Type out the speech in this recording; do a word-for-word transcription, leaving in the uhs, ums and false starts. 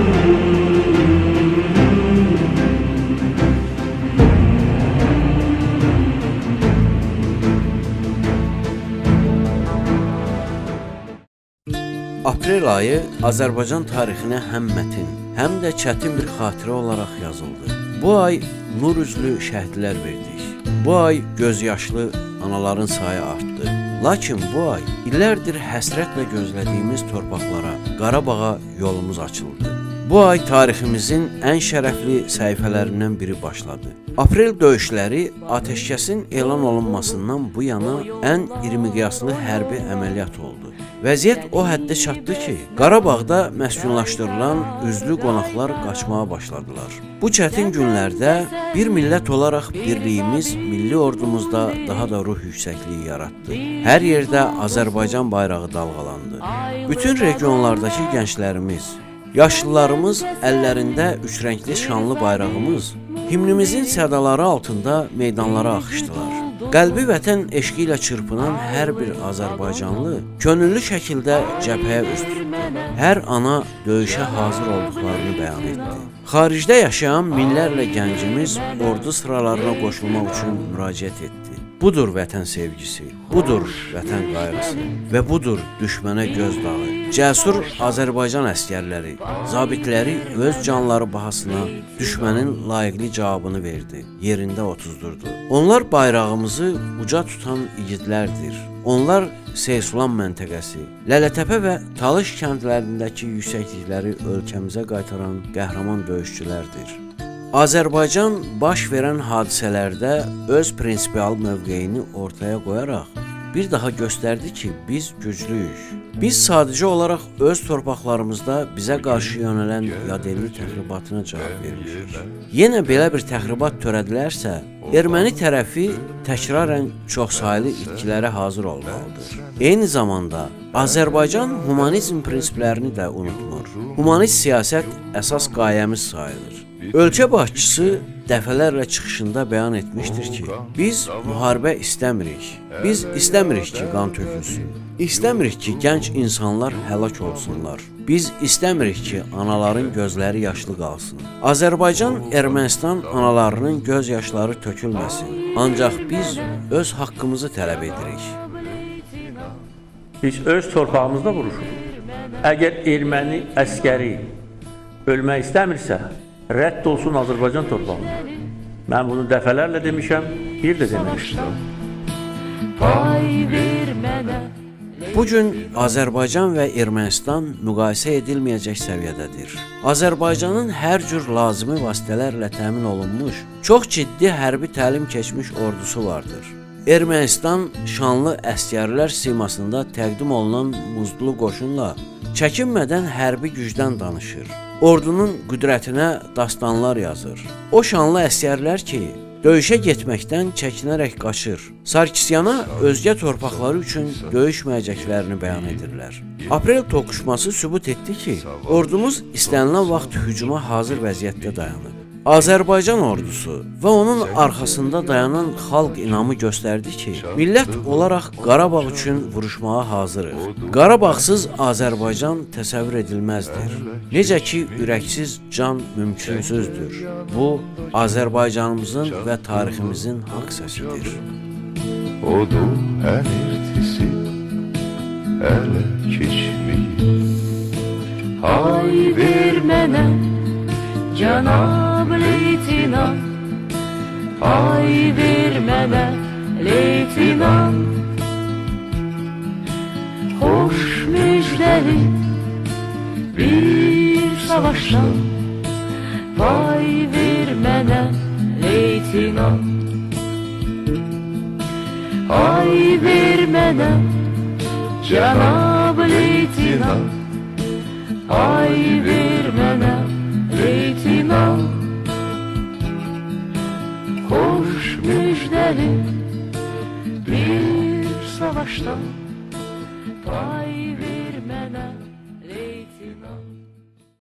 Aprel ayı Azərbaycan tarixinə həm mətin, həm də çətin bir xatirə olaraq yazıldı. Bu ay nur üzlü şəhidlər verdik. Bu ay gözyaşlı anaların sayı artdı. Lakin bu ay illərdir həsrətlə gözlədiyimiz torpaqlara, Qarabağa yolumuz açıldı. Bu ay tariximizin ən şərəfli səhifələrindən biri başladı. Aprel döyüşləri atəşkəsin elan olunmasından bu yana ən iri miqyaslı hərbi əməliyyat oldu. Vəziyyət o həddə çatdı ki, Qarabağda məskunlaşdırılan üzlü qonaqlar qaçmağa başladılar. Bu çətin günlərdə bir millət olaraq birliyimiz milli ordumuzda daha da ruh yüksəkliyi yaratdı. Hər yerdə Azərbaycan bayrağı dalğalandı. Bütün regionlardakı gənclərimiz, yaşlılarımız əllərində üçrəngli şanlı bayrağımız, himnimizin sədaları altında meydanlara axışdılar. Qəlbi vətən eşqi ilə çırpınan hər bir Azərbaycanlı könüllü şəkildə cəbhəyə üz tutdu. Hər ana döyüşə hazır olduqlarını bəyan etdi. Xaricdə yaşayan minlərlə gəncimiz ordu sıralarına qoşulmaq üçün müraciət etdi. Budur vətən sevgisi, budur vətən qayğısı və budur düşmənə göz dağı. Cəsur Azərbaycan əskərləri, zabitləri öz canları bahasına düşmənin layiqli cavabını verdi, yerində otuzdurdu. Onlar bayrağımızı uca tutan igidlərdir. Onlar Seysulan məntəqəsi, Lələtəpə və Talış kəndlərindəki yüksəklikləri ölkəmizə qaytaran qəhrəman döyüşçülərdir. Azərbaycan baş verən hadisələrdə öz prinsipial mövqeyini ortaya qoyaraq bir daha göstərdi ki, biz güclüyük. Biz sadəcə olaraq öz torpaqlarımızda bizə qarşı yönələn yadelli təxribatına cavab vermişik. Yenə belə bir təxribat törədilərsə, erməni tərəfi təkrarən çoxsaylı itkilərə hazır olmalıdır. Eyni zamanda Azərbaycan humanizm prinsiplərini də unutmur. Humanist siyasət əsas qayəmiz sayılır. Ölkə başçısı dəfələrlə çıxışında bəyan etmişdir ki, biz müharibə istəmirik. Biz istəmirik ki, qan tökülsün. İstəmirik ki, gənc insanlar həlak olsunlar. Biz istəmirik ki, anaların gözləri yaşlı qalsın. Azərbaycan, Ermənistan analarının göz yaşları tökülməsin. Ancaq biz öz haqqımızı tələb edirik. Biz öz torpağımızda vuruşuruq. Əgər erməni əskəri ölmək istəmirsə, rədd olsun Azərbaycan torpağına. Mən bunu dəfələrlə demişəm, bir də demişəm. Bugün Azərbaycan və Ermənistan müqayisə edilməyəcək səviyyədədir. Azərbaycanın hər cür lazımi vasitələrlə təmin olunmuş, çox ciddi hərbi təlim keçmiş ordusu vardır. Ermənistan şanlı əskərlər simasında təqdim olunan muzlu qoşunla çəkinmədən hərbi gücdən danışır. Ordunun qüdrətinə dastanlar yazır. O şanlı əskərlər ki, döyüşə getməkdən çəkinərək qaçır. Sarkisyana özgə torpaqları üçün döyüşməyəcəklərini bəyan edirlər. Aprel toqquşması sübut etdi ki, ordumuz istənilən vaxt hücuma hazır vəziyyətdə dayanıb. Azərbaycan ordusu və onun arxasında dayanan xalq inamı göstərdi ki, millət olaraq Qarabağ üçün vuruşmağa hazırıq. Qarabağsız Azərbaycan təsəvvür edilməzdir. Necə ki, ürəksiz can mümkünsüzdür. Bu, Azərbaycanımızın və tariximizin haqq səsidir. Odu əlirtisi ələ keçməyir. Hay ver mənə Cənab leytinant, ay ver mənə leytinant. Xoş müjdəli bir savaşdan, pay ver mənə leytinant. Ay ver mənə Cənab leytinant, ay ver mənə leytinant. Xoş müjdəli bir savaşdan, pay